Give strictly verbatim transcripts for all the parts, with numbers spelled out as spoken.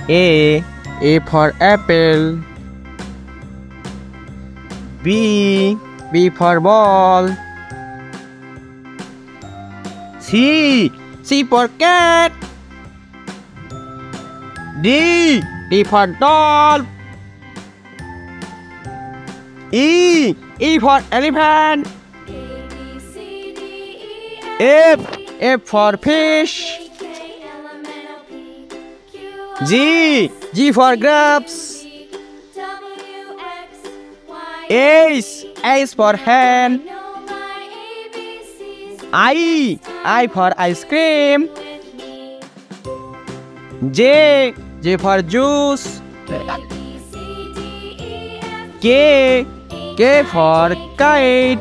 A. A for apple. B. B for ball. C. C for cat. D. D for doll. E. E for elephant. F. F for fish. G. G for grapes. H. H for hen. I. I for ice cream. J. J for juice. K. K for kite.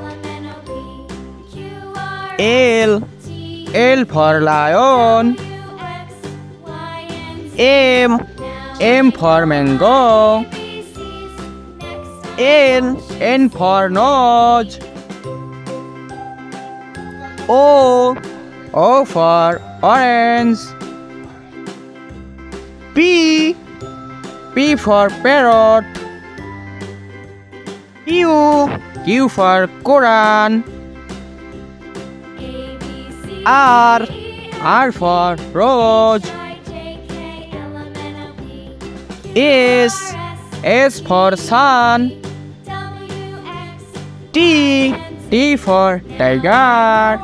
L. L for lion. M. M for mango. N. N for nose. O. O for orange. P. P for parrot. Q. Q for Quran. R. R for rose. S. S for sun. T. T for tiger.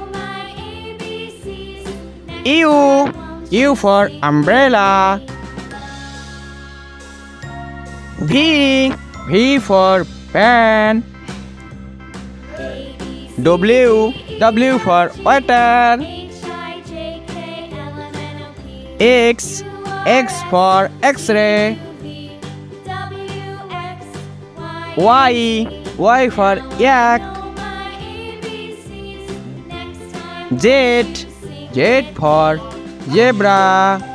U. U for umbrella. V. V for pen. W. W for water. X. X for X-ray. Y. Y for yak. Z. Z for zebra.